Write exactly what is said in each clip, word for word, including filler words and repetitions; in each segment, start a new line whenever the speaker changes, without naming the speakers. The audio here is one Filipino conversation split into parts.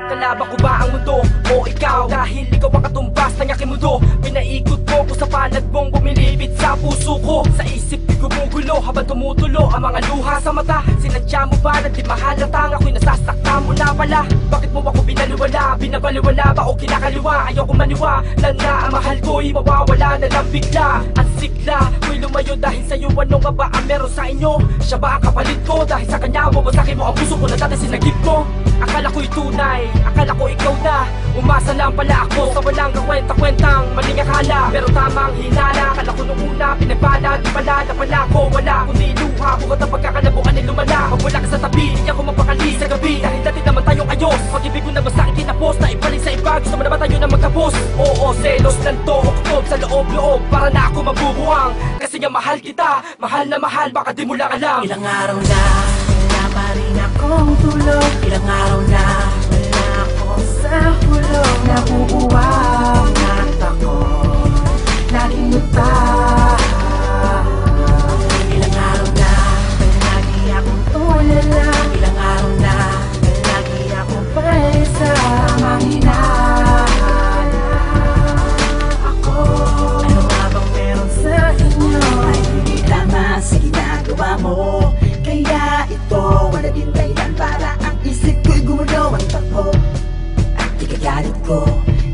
Kalaban ko ba ang mundo o ikaw? Dahil ikaw ang katumbas ng aking mundo. Pinaikot mo ko sa palad mong bumilibit sa puso ko. Sa isip di gumugulo habang tumutulo ang mga luha sa mata. Sinadya mo ba na di mahalatang ako'y nasasakta mo na pala? Bakit mo ako binaliwala? Binabaliwala ba o kinakaliwa? Ayoko maniwa na na ang mahal ko'y mawawala na lang bigla. Ang sigla ko'y lumayo dahil sa'yo. Ano nga ba ang meron sa inyo? Siya ba ang kapalit ko? Dahil sa kanya wawasakin mo ang puso ko na dati sinagip ko. Akala ko'y tunay, akala ko ikaw na. Umasa lang pala ako sa walang kakwenta-kwentang maling akala. Pero tamang hinala, akala ko nung una pinagpala. Di pala na pala ko, wala kundi luha. Bukat ang pagkakalabuan ay lumala. Pag wala ka sa tabi, di ako mapakali sa gabi. Dahil dati naman tayong ayos. Pag-ibig ko na basta itinapos, na ibalik sa iba. Gusto mo na ba tayo na magkapos? Oo, selos ng to, kutob sa loob-loob. Para na ako mabubuang, kasi nga mahal kita. Mahal na mahal, baka di mo lang alam.
Ilang araw na wala pa rin akong tulog. Ilang araw na wala ako sa hulog. Nabubuwang at ako laging lupa. Ilang araw na lagi akong tulala. Ilang araw na lagi akong paisa. Tamang hinahala ako. Ano nga bang meron sa inyo? Ay hindi tama sa ginagawa mo. Kaya ito, wala din dahilan para ang isip ko'y gumulo ang takbo. At ikagalit ko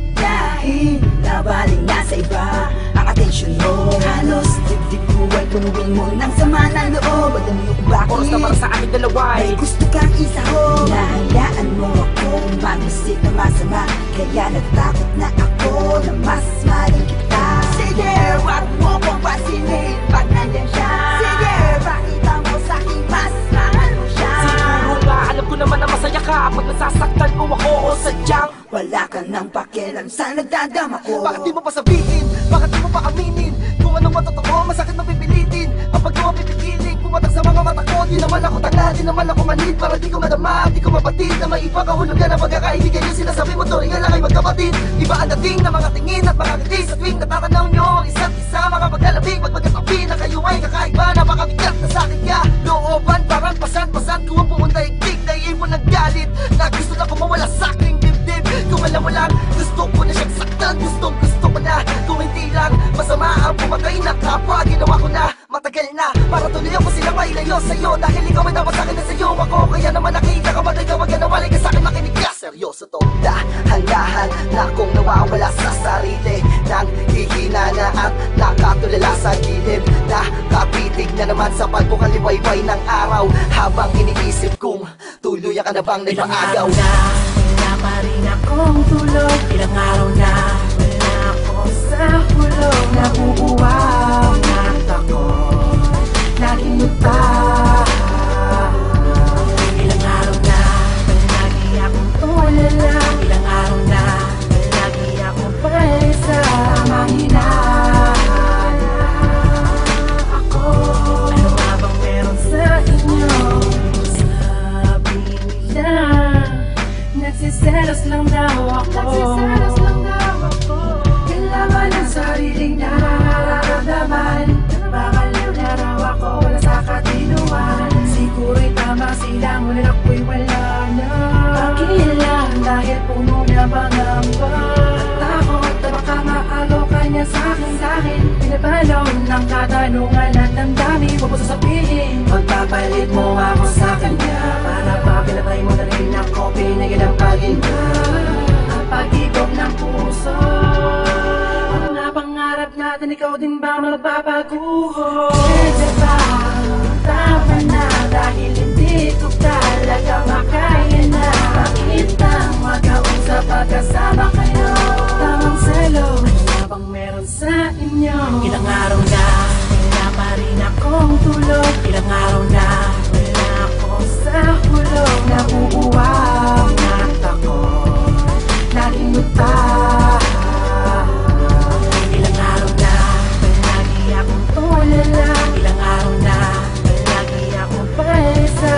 dahil nabaling na sa iba ang atensyon mo. Halos dibdib ko ay punuin mo ng sama ng loob. Alam mo kung bakit
Oras na para sa aking dalawa.
may gusto kang isaho. Nahayaan mo akong mag-isip na masama. Kaya natakot na ako na mas maling kita. Sige, wag mo kong pasinin pag nandyan siya. Sige, pakita mo sa'kin mas mahal mo siya.
Siguro nga, alam ko naman na masaya ka pag nasasaktan mo ako o sadyang
wala ka nang pakialam sa nagdadama ko.
Bakit di mo pa sabihin? Bakit di mo pa aminin? Kung anong matotoo, masakit na pipilitin. Ang paggawa pipigiling, pumatak sa mga mata ko. Di naman ako tanga, di naman ako manid. Para di ko madama, di ko mapatid na may ipakahulugan na pagkakaibigan yung sinasabi mo. Turing nga lang ay magkapatid. Iba ang dating na mga tingin at mga ngiti sa tuwing natatanaw nyo ang isa't isa. Mga paglalabing, pag magkatabi na kayo ay kakaiba. Napakabigat na sakit ka. Looban, parang pasan-pasan ko ang pumunta igtig. Dahil mo naggalit na gusto na kumawala sa aking dibdib. Kung alam mo lang, gusto ko na siyang saktan. Gustong gusto ko na, kung hindi lang masama ang pumatay na kapwa. Ginawa ko na, matagal na, para tuloy ako silang mailayo sa'yo. Dahil ikaw ay dapat sa'kin na sa'yo ako. Kaya naman nakita ka, matay ka, wag ka nawalay ka sa'kin, makinig ka. Seryoso to, dahan-dahan na akong nawawala sa sarili. Nang hihina na at nakatulala sa gilid. Nakapitig na naman sa pagkukaliwayway ng araw. Habang iniisip kong tuluyan ka na bang nagpaagaw.
Ilang araw na wala pa rin akong tulog. Ilang araw na wala ako sa hulog. Nabubuwang at ako laging lupa. Ilang araw na lagi akong tulala. Ilang araw na lagi akong paisa. Tamang hinahala ako. Ano nga bang meron sa inyo? Sabi nila nagsiselos lang daw ako. Nagsiselos lang daw ako. Kailangan ang sariling nararamdaman. Nagpapaliw na raw ako, wala sa katinuan. Siguro'y tama sila, ngunit ako'y wala na. Pakialam dahil puno na pangamba. At takot na baka maagaw ka niya sa'kin, sa'kin. Pinapalaw ng katanungan at damdamin. Huwag mo sasabihin, magpapalit mo ako sa kanya. Para pa pinatay mo na rin ako, pinigil ang pag-iba. Ang pag-igop ng puso. Ang mga pangarap natin, ikaw din ba magbabaguho? Medyo ba tama na dahil hindi ko talaga makaya na. Bakit ang magkausap pagkasama kayo? Tamang selo, ano nga bang meron sa inyo? Ilang araw na wala pa rin akong tulog. Ilang araw na wala ako sa hulog. Nabubuwang at ako laging lupa. Ilang araw na lagi akong tulala. Ilang araw na lagi akong paisa.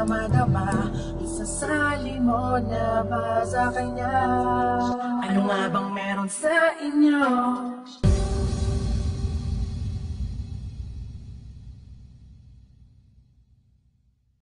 madama, isasali mo na ba sa kanya? Ano nga bang meron sa inyo?